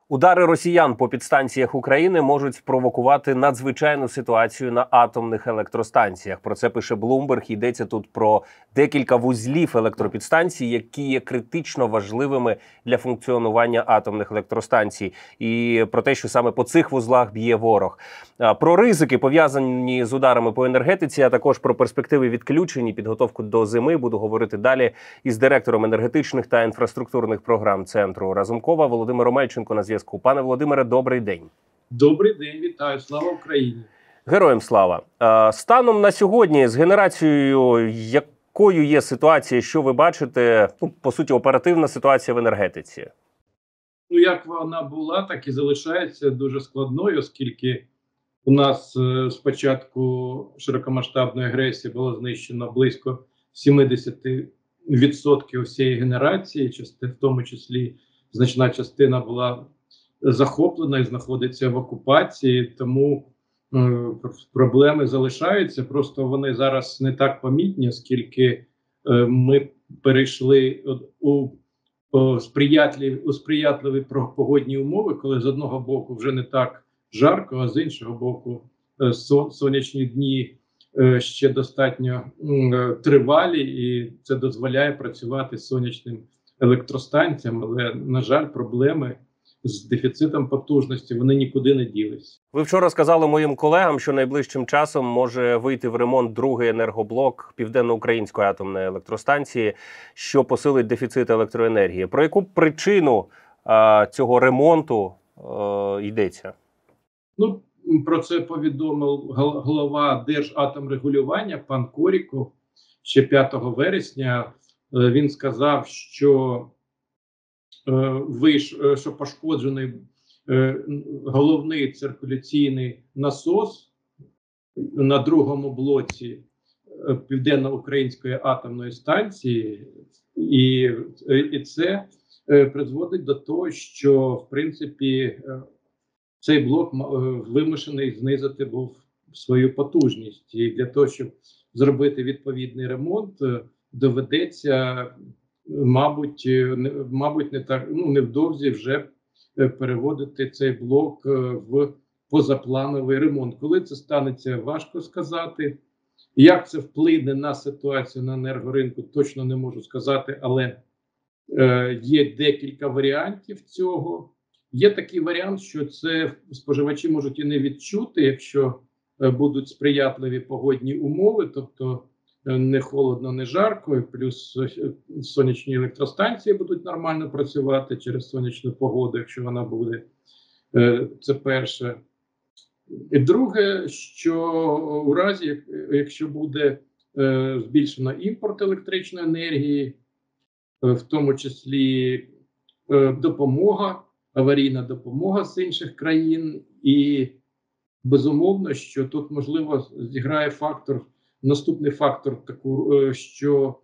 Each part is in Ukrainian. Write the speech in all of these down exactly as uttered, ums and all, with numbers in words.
Удари росіян по підстанціях України можуть спровокувати надзвичайну ситуацію на атомних електростанціях. Про це пише Bloomberg. Йдеться тут про декілька вузлів електропідстанцій, які є критично важливими для функціонування атомних електростанцій. І про те, що саме по цих вузлах б'є ворог. Про ризики, пов'язані з ударами по енергетиці, а також про перспективи відключень і підготовку до зими буду говорити далі із директором енергетичних та інфраструктурних програм Центру Разумкова Володимиром Омельченко на зв'язку. Пане Володимире, добрий день. Добрий день, вітаю, слава Україні. Героям слава. Станом на сьогодні з генерацією, якою є ситуація, що ви бачите, ну, по суті, оперативна ситуація в енергетиці? Ну, як вона була, так і залишається дуже складною, оскільки у нас е, з початку широкомасштабної агресії було знищено близько сімдесят відсотків всієї генерації, в тому числі значна частина була захоплена і знаходиться в окупації, тому е, проблеми залишаються, просто вони зараз не так помітні, оскільки е, ми перейшли у, у, сприятливі, у сприятливі погодні умови, коли з одного боку вже не так жарко, а з іншого боку е, сон, сонячні дні е, ще достатньо е, тривалі, і це дозволяє працювати з сонячним електростанціям, але, на жаль, проблеми з дефіцитом потужності, вони нікуди не ділись. Ви вчора сказали моїм колегам, що найближчим часом може вийти в ремонт другий енергоблок Південно-Української атомної електростанції, що посилить дефіцит електроенергії. Про яку причину а, цього ремонту а, йдеться? Ну, про це повідомив голова Держатомрегулювання пан Коріков ще п'ятого вересня. Він сказав, що виш, що пошкоджений головний циркуляційний насос на другому блоці Південно-Української атомної станції, і, і це призводить до того, що, в принципі, цей блок вимушений знизити був свою потужність. І для того, щоб зробити відповідний ремонт, доведеться, мабуть, не, мабуть, не так, ну, невдовзі вже переводити цей блок в позаплановий ремонт. Коли це станеться, важко сказати. Як це вплине на ситуацію на енергоринку, точно не можу сказати, але е, є декілька варіантів цього. Є такий варіант, що це споживачі можуть і не відчути, якщо е, будуть сприятливі погодні умови, тобто не холодно, не жарко, і плюс сонячні електростанції будуть нормально працювати через сонячну погоду, якщо вона буде. Це перше. І друге, що у разі, якщо буде збільшено імпорт електричної енергії, в тому числі допомога, аварійна допомога з інших країн, і безумовно, що тут можливо зіграє фактор, наступний фактор, таку, що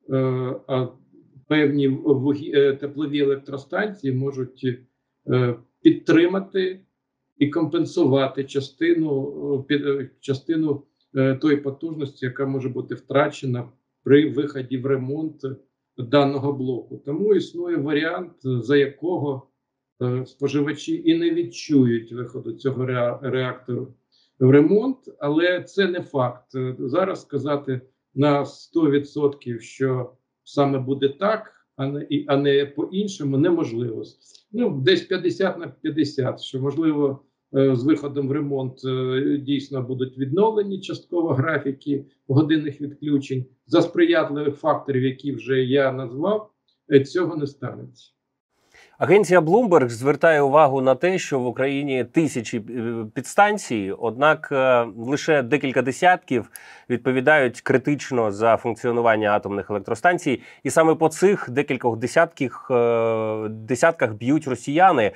е, певні вугі, теплові електростанції можуть е, підтримати і компенсувати частину, під, частину е, тої потужності, яка може бути втрачена при виході в ремонт даного блоку. Тому існує варіант, за якого е, споживачі і не відчують виходу цього реактору в ремонт, але це не факт. Зараз сказати на сто відсотків, що саме буде так, а не, а не по-іншому, неможливо. Ну, десь п'ятдесят на п'ятдесят, що, можливо, з виходом в ремонт дійсно будуть відновлені частково графіки годинних відключень. За сприятливих факторів, які вже я назвав, цього не станеться. Агенція Bloomberg звертає увагу на те, що в Україні тисячі підстанцій, однак лише декілька десятків відповідають критично за функціонування атомних електростанцій. І саме по цих декількох десятках, десятках б'ють росіяни.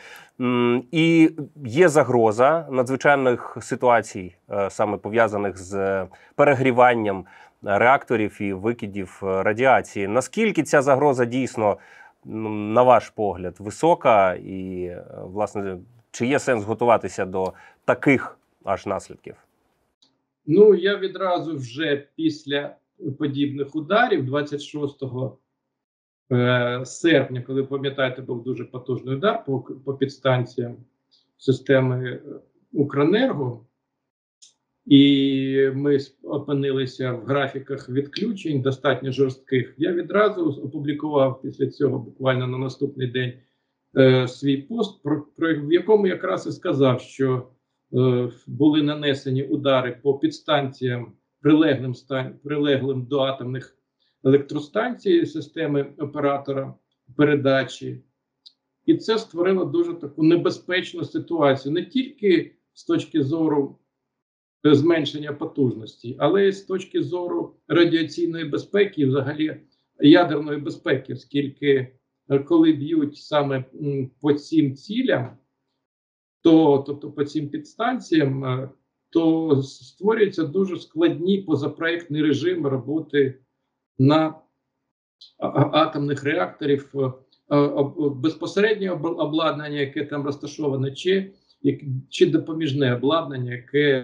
І є загроза надзвичайних ситуацій, саме пов'язаних з перегріванням реакторів і викидів радіації. Наскільки ця загроза дійсно, на ваш погляд, висока, і, власне, чи є сенс готуватися до таких аж наслідків? Ну, я відразу вже після подібних ударів двадцять шостого е, серпня, коли, пам'ятаєте, був дуже потужний удар по, по підстанціям системи Укренерго, і ми опинилися в графіках відключень достатньо жорстких. Я відразу опублікував після цього, буквально на наступний день, е, свій пост, про, про в якому якраз і сказав, що е, були нанесені удари по підстанціям, прилеглим стан, прилеглим до атомних електростанцій системи оператора передачі. І це створило дуже таку небезпечну ситуацію, не тільки з точки зору зменшення потужності, але й з точки зору радіаційної безпеки і взагалі ядерної безпеки, оскільки коли б'ють саме по цим цілям, то, тобто по цим підстанціям, то створюються дуже складні позапроектні режими роботи на атомних реакторів, безпосереднє обладнання, яке там розташоване, чи, чи допоміжне обладнання, яке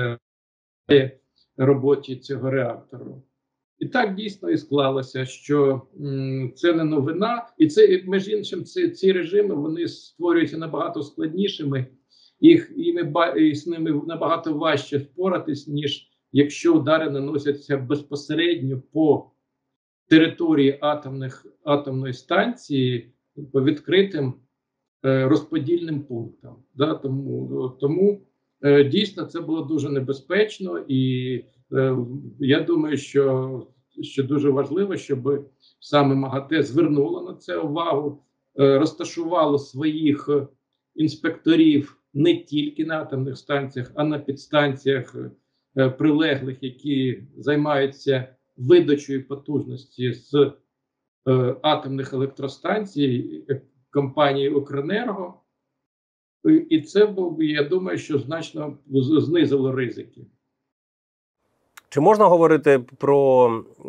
є роботі цього реактору. І так дійсно і склалося, що м, це не новина, і це, між іншим, ці, ці режими, вони створюються набагато складнішими, їх, і, ми, і з ними набагато важче впоратись, ніж якщо удари наносяться безпосередньо по території атомних, атомної станції, по відкритим е, розподільним пунктам. Да? Тому, тому е, дійсно це було дуже небезпечно, і е, я думаю, що, що дуже важливо, щоб саме МАГАТЕ звернуло на це увагу, е, розташувало своїх інспекторів не тільки на атомних станціях, а на підстанціях е, прилеглих, які займаються видачою потужності з е, атомних електростанцій компанії Укренерго. І це, був, я думаю, що значно знизило ризики. Чи можна говорити про,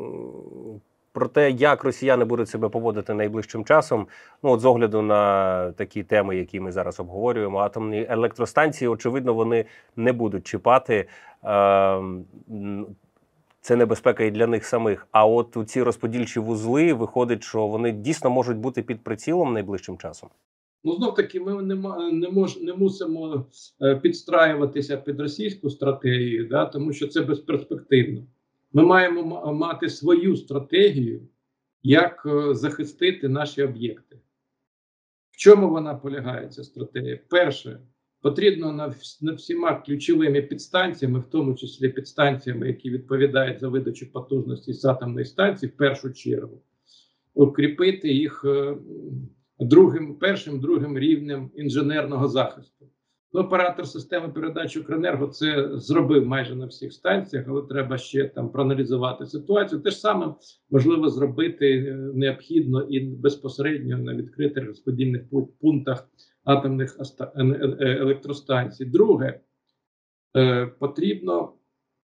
про те, як росіяни будуть себе поводити найближчим часом? Ну, от з огляду на такі теми, які ми зараз обговорюємо, атомні електростанції, очевидно, вони не будуть чіпати. Е, Це небезпека і для них самих. А от у ці розподільчі вузли, виходить, що вони дійсно можуть бути під прицілом найближчим часом? Ну, знов-таки, ми не, не, мож, не мусимо підстраюватися під російську стратегію, да, тому що це безперспективно. Ми маємо мати свою стратегію, як захистити наші об'єкти. В чому вона полягає, ця стратегія? Перше, потрібно над, над всіма ключовими підстанціями, в тому числі підстанціями, які відповідають за видачу потужності з атомної станції, в першу чергу, укріпити їх другим, першим, другим рівнем інженерного захисту. Ну, оператор системи передачі Укренерго це зробив майже на всіх станціях, але треба ще там проаналізувати ситуацію. Те ж саме можливо зробити необхідно і безпосередньо на відкритих розподільних пунктах атомних електростанцій. Друге, потрібно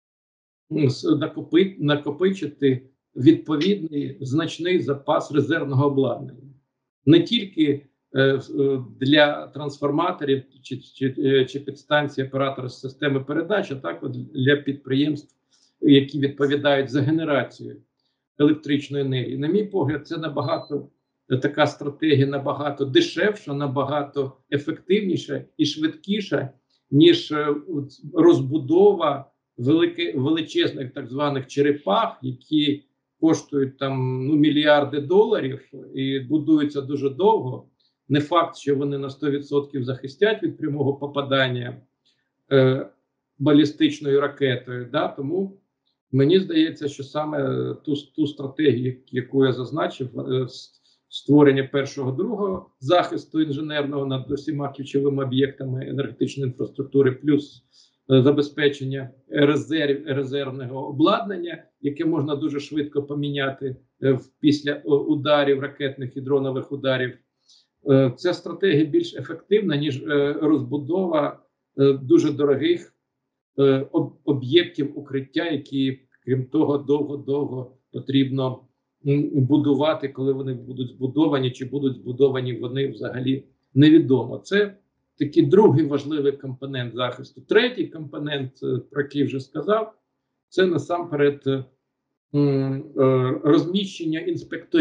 накопичити відповідний значний запас резервного обладнання. Не тільки для трансформаторів чи, чи, чи підстанції оператора системи передач, а також для підприємств, які відповідають за генерацію електричної енергії. На мій погляд, це набагато така стратегія набагато дешевша, набагато ефективніша і швидкіша, ніж розбудова велики, величезних так званих черепах, які коштують там ну, мільярди доларів і будуються дуже довго. Не факт, що вони на сто відсотків захистять від прямого попадання е, балістичною ракетою. Да? Тому мені здається, що саме ту, ту стратегію, яку я зазначив, е, створення першого, другого захисту інженерного над усіма ключовими об'єктами енергетичної інфраструктури, плюс е, забезпечення резерв, резервного обладнання, яке можна дуже швидко поміняти е, після ударів, ракетних і дронових ударів. Е, ця стратегія більш ефективна, ніж е, розбудова е, дуже дорогих е, об, об'єктів укриття, які, крім того, довго-довго потрібно будувати, коли вони будуть збудовані, чи будуть збудовані вони взагалі невідомо. Це такий другий важливий компонент захисту. Третій компонент, про який вже сказав, це насамперед розміщення інспекторів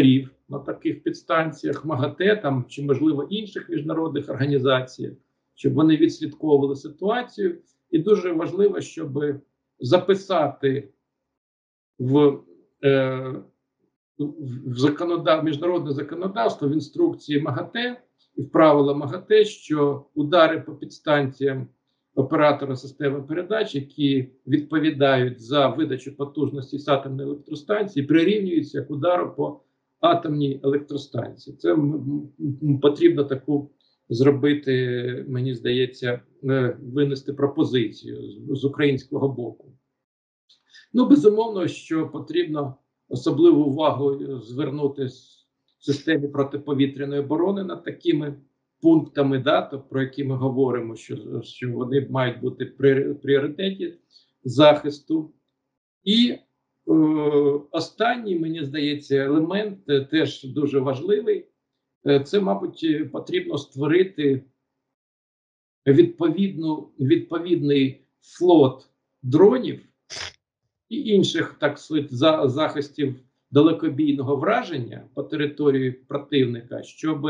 на таких підстанціях МАГАТЕ там, чи, можливо, інших міжнародних організаціях, щоб вони відслідковували ситуацію. І дуже важливо, щоб записати в, е, в законодав... міжнародне законодавство, в інструкції МАГАТЕ і в правила МАГАТЕ, що удари по підстанціям оператора системи передач, які відповідають за видачу потужності з атомної електростанції, прирівнюються к удару по атомній електростанції. Це потрібно таку зробити, мені здається, винести пропозицію з, з українського боку. Ну, безумовно, що потрібно особливу увагу звернути в системі протиповітряної оборони над такими пунктами, да, то, про які ми говоримо, що, що вони мають бути при пріоритеті захисту. І е, останній, мені здається, елемент теж дуже важливий. Це, мабуть, потрібно створити відповідну, відповідний флот дронів і інших, так сказати, за, захистів далекобійного враження по території противника, щоб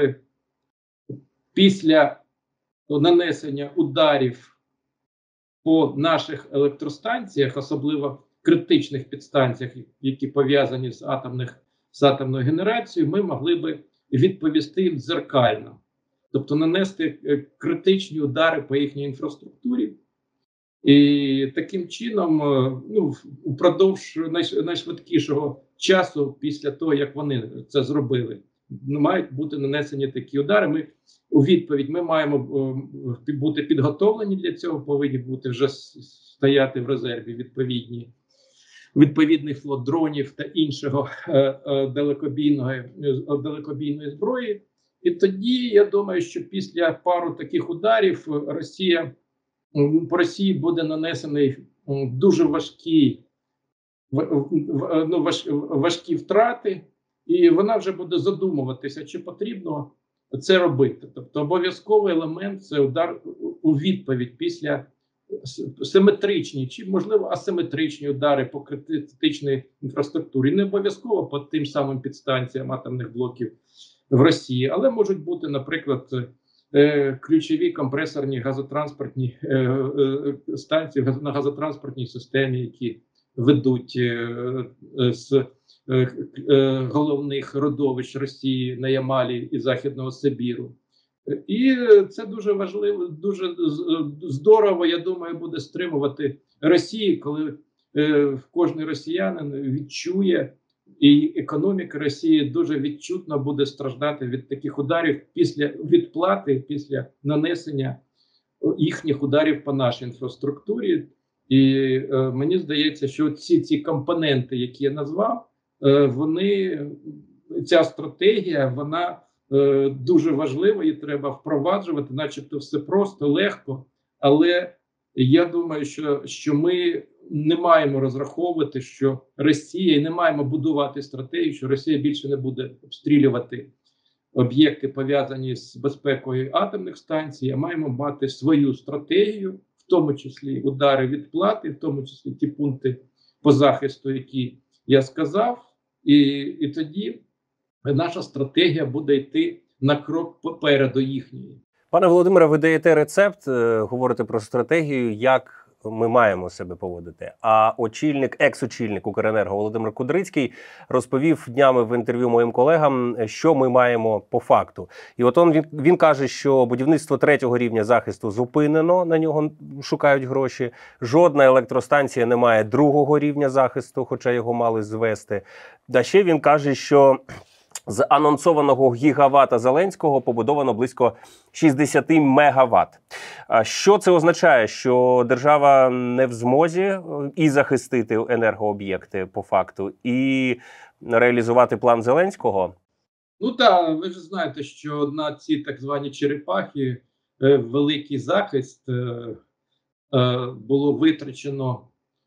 після нанесення ударів по наших електростанціях, особливо критичних підстанціях, які пов'язані з, атомних, з атомною генерацією, ми могли би відповісти їм дзеркально. Тобто нанести критичні удари по їхній інфраструктурі. І таким чином, ну, упродовж найшвидкішого часу, після того, як вони це зробили, мають бути нанесені такі удари. Ми у відповідь ми маємо бути підготовлені для цього, повинні бути вже стояти в резерві відповідні, відповідний флот дронів та іншого е, е, далекобійної, далекобійної зброї. І тоді, я думаю, що після пару таких ударів Росія, по Росії буде нанесений дуже важкі, ну, важ, важкі втрати, і вона вже буде задумуватися, чи потрібно це робити. Тобто обов'язковий елемент – це удар у відповідь після симетричні, чи, можливо, асиметричні удари по критичній інфраструктурі. Не обов'язково по тим самим підстанціям атомних блоків в Росії, але можуть бути, наприклад, ключові компресорні газотранспортні станції на газотранспортній системі, які ведуть з головних родовищ Росії на Ямалі і Західного Сибіру. І це дуже важливо, дуже здорово, я думаю, буде стримувати Росію, коли е, кожен росіянин відчує, і економіка Росії дуже відчутно буде страждати від таких ударів після відплати, після нанесення їхніх ударів по нашій інфраструктурі. І е, мені здається, що ці ці компоненти, які я назвав, е, вони, ця стратегія, вона е, дуже важлива, її треба впроваджувати, начебто все просто, легко, але я думаю, що, що ми не маємо розраховувати, що Росія, і не маємо будувати стратегію, що Росія більше не буде обстрілювати об'єкти, пов'язані з безпекою атомних станцій, а маємо мати свою стратегію, в тому числі удари відплати, в тому числі ті пункти по захисту, які я сказав, і, і тоді наша стратегія буде йти на крок попереду їхньої. Пане Володимире, ви даєте рецепт, говорите про стратегію, як ми маємо себе поводити. А очільник, екс-очільник Укренерго Володимир Кудрицький розповів днями в інтерв'ю моїм колегам, що ми маємо по факту. І от он, він, він каже, що будівництво третього рівня захисту зупинено, на нього шукають гроші. Жодна електростанція не має другого рівня захисту, хоча його мали звести. А ще він каже, що з анонсованого гігавата Зеленського побудовано близько шістдесят мегаватт. Що це означає? Що держава не в змозі і захистити енергооб'єкти по факту, і реалізувати план Зеленського? Ну так, ви ж знаєте, що на ці так звані черепахи е, великий захист е, е, було витрачено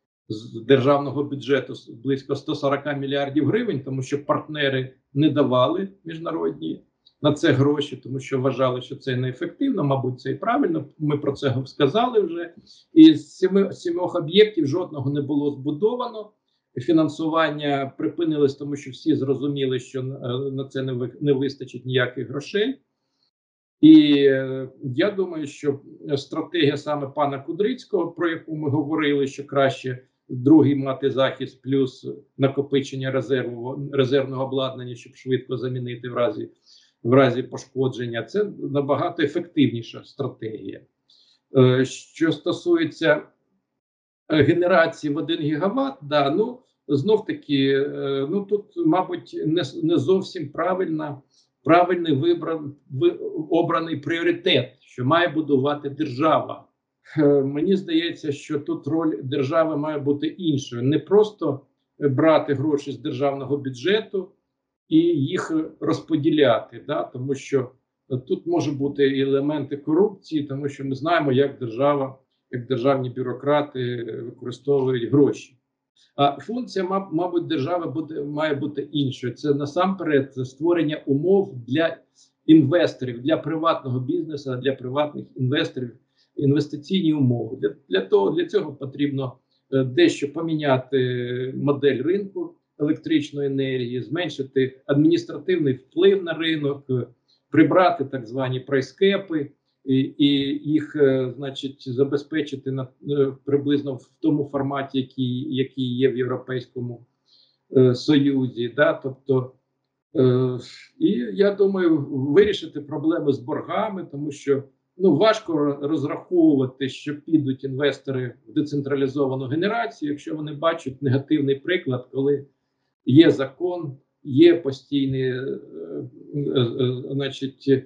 з державного бюджету близько сто сорок мільярдів гривень, тому що партнери не давали міжнародні на це гроші, тому що вважали, що це неефективно, мабуть, це і правильно, ми про це сказали вже. І з семи, сімох об'єктів жодного не було збудовано. фінансування припинилось, тому що всі зрозуміли, що на це не, ви, не вистачить ніяких грошей. І е, я думаю, що стратегія саме пана Кудрицького, про яку ми говорили, що краще другий мати захист плюс накопичення резерву, резервного обладнання, щоб швидко замінити в разі, в разі пошкодження, це набагато ефективніша стратегія. Е, що стосується генерації в один гігават, да, ну, знов таки, е, ну тут, мабуть, не, не зовсім правильна правильний вибран, ви, обраний пріоритет, що має будувати держава. Е, мені здається, що тут роль держави має бути іншою. Не просто брати гроші з державного бюджету і їх розподіляти, да? Тому що тут може бути елементи корупції, тому що ми знаємо, як держава, як державні бюрократи використовують гроші. А функція, мабуть, держави буде, має бути іншою. Це насамперед створення умов для інвесторів, для приватного бізнесу, для приватних інвесторів, інвестиційні умови. Для, для, того, для цього потрібно дещо поміняти модель ринку електричної енергії, зменшити адміністративний вплив на ринок, прибрати так звані прайскепи, І, і їх, значить, забезпечити на приблизно в тому форматі, який, який є в Європейському е, Союзі. Да? Тобто, е, і я думаю, вирішити проблеми з боргами, тому що ну, важко розраховувати, що підуть інвестори в децентралізовану генерацію, якщо вони бачать негативний приклад, коли є закон, є постійні, е, е, е, значить,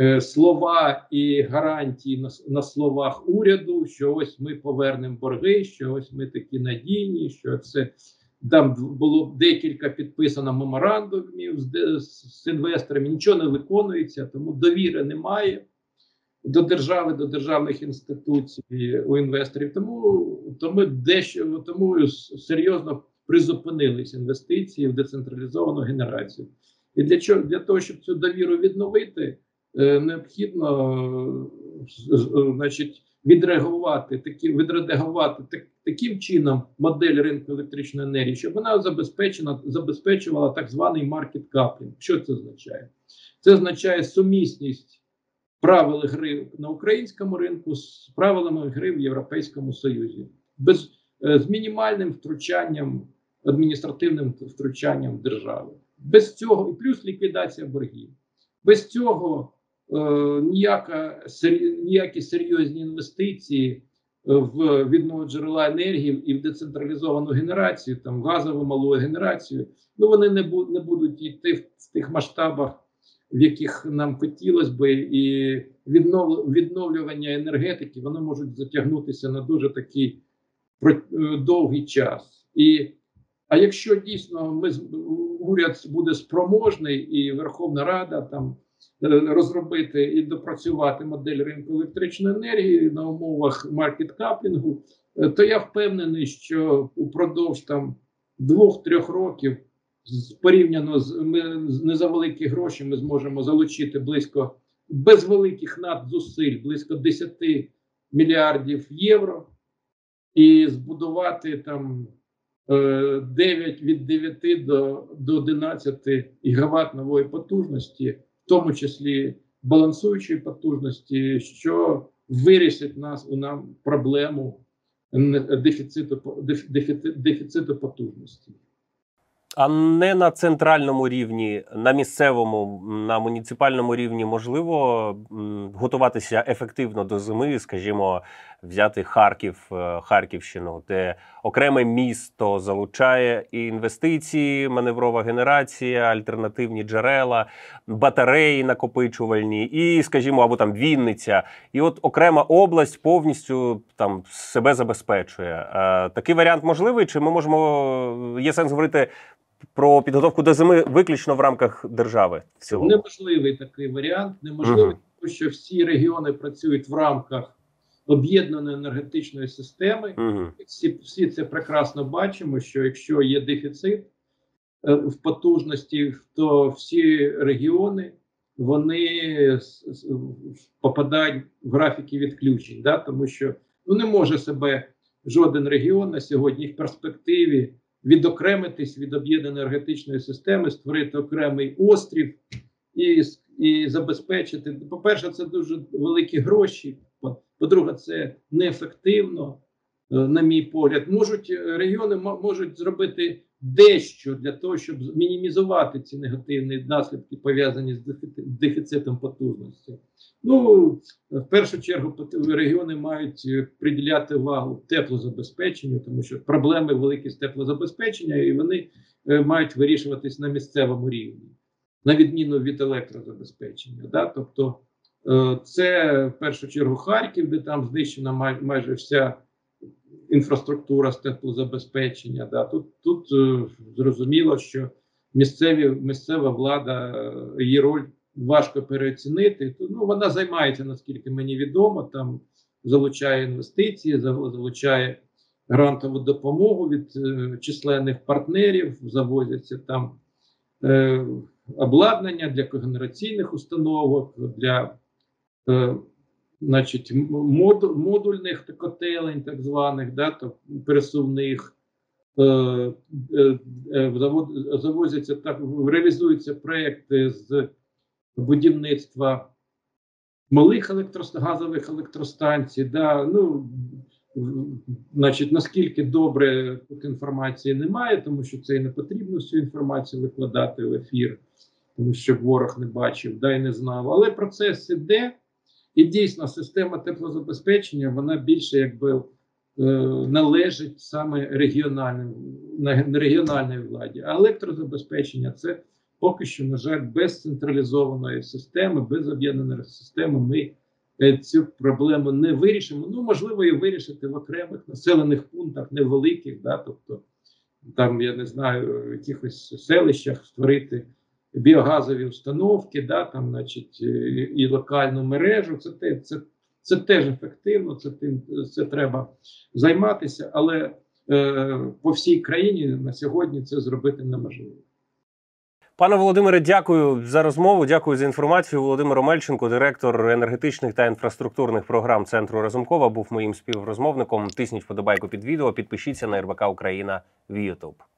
слова і гарантії на, на словах уряду, що ось ми повернемо борги, що ось ми такі надійні, що це там було декілька підписано меморандумів з, з інвесторами, нічого не виконується, тому довіри немає до держави, до державних інституцій у інвесторів. Тому, тому дещо тому серйозно призупинились інвестиції в децентралізовану генерацію. І для чого для того, щоб цю довіру відновити, необхідно, значить, відреагувати такі відредагувати так, таким чином модель ринку електричної енергії, щоб вона забезпечена забезпечувала так званий маркет каплінг. Що це означає? Це означає сумісність правил гри на українському ринку з правилами гри в Європейському Союзі, без з мінімальним втручанням, адміністративним втручанням держави. Без цього і плюс ліквідація боргів. Без цього е, ніяка, сер, ніякі серйозні інвестиції в відновлення джерела енергії і в децентралізовану генерацію, там газову малу генерацію, ну вони не, бу, не будуть йти в, в тих масштабах, в яких нам хотілося би, і віднов, відновлювання енергетики, вони можуть затягнутися на дуже такий про, довгий час. І А якщо дійсно ми уряд буде спроможний і Верховна Рада там розробити і допрацювати модель ринку електричної енергії на умовах маркет-каплінгу, то я впевнений, що упродовж там двох-трьох років порівняно з ми не за великі гроші ми зможемо залучити близько без великих надзусиль близько десять мільярдів євро і збудувати там дев'ять від дев'яти до, до одинадцяти гігават нової потужності, в тому числі балансуючої потужності, що вирішить нас у нам проблему дефіциту, дефіциту, дефіциту потужності. А не на центральному рівні, на місцевому, на муніципальному рівні можливо готуватися ефективно до зими, скажімо, взяти Харків, Харківщину, де окреме місто залучає і інвестиції, маневрова генерація, альтернативні джерела, батареї накопичувальні і, скажімо, або там Вінниця. І от окрема область повністю там себе забезпечує. Такий варіант можливий? Чи ми можемо, є сенс говорити про підготовку до зими виключно в рамках держави в цілому? Неможливий такий варіант. Неможливий, uh-huh. тому що всі регіони працюють в рамках об'єднаної енергетичної системи. Uh-huh. Всі, всі це прекрасно бачимо, що якщо є дефіцит е, в потужності, то всі регіони, вони попадають в графіки відключень. Да? Тому що ну, не може себе жоден регіон на сьогодні в перспективі відокремитись від об'єднаної енергетичної системи, створити окремий острів і, і забезпечити. По-перше, це дуже великі гроші. По-друге, це неефективно, на мій погляд. Можуть регіони можуть зробити дещо для того, щоб мінімізувати ці негативні наслідки, пов'язані з дефіцитом потужності. Ну, в першу чергу, регіони мають приділяти увагу теплозабезпеченню, тому що проблеми великі з теплозабезпечення, і вони мають вирішуватись на місцевому рівні, на відміну від електрозабезпечення. Да? Тобто, це в першу чергу Харків, де там знищена май, майже вся інфраструктура з теплозабезпечення. Да. Тут, тут зрозуміло, що місцеві, місцева влада, її роль важко переоцінити. Ну, вона займається, наскільки мені відомо, там залучає інвестиції, залучає грантову допомогу від е, численних партнерів, завозяться там е, обладнання для когенераційних установок, для е, значить, мод, модульних котелень, так званих, да, то пересувних, е, е, е, завод, завозяться, так, реалізуються проекти з будівництва малих електрост... газових електростанцій. Да, ну, значить, наскільки добре тут інформації немає, тому що це і не потрібно всю інформацію викладати в ефір, тому що ворог не бачив, да, і не знав. Але процес іде. І дійсно, система теплозабезпечення, вона більше якби е, належить саме регіональним, регіональній владі. А електрозабезпечення – це поки що, на жаль, без централізованої системи, без об'єднаної системи ми е, цю проблему не вирішимо. Ну, можливо, і вирішити в окремих населених пунктах, невеликих, да, тобто там, я не знаю, в якихось селищах створити біогазові установки, да, там, значить, і локальну мережу. Це, те, це, це теж ефективно, це, тим, це треба займатися, але е, по всій країні на сьогодні це зробити неможливо. Пане Володимире, дякую за розмову, дякую за інформацію. Володимир Омельченко, директор енергетичних та інфраструктурних програм Центру Разумкова, був моїм співрозмовником. Тисніть вподобайку під відео, підпишіться на РБК Україна в YouTube.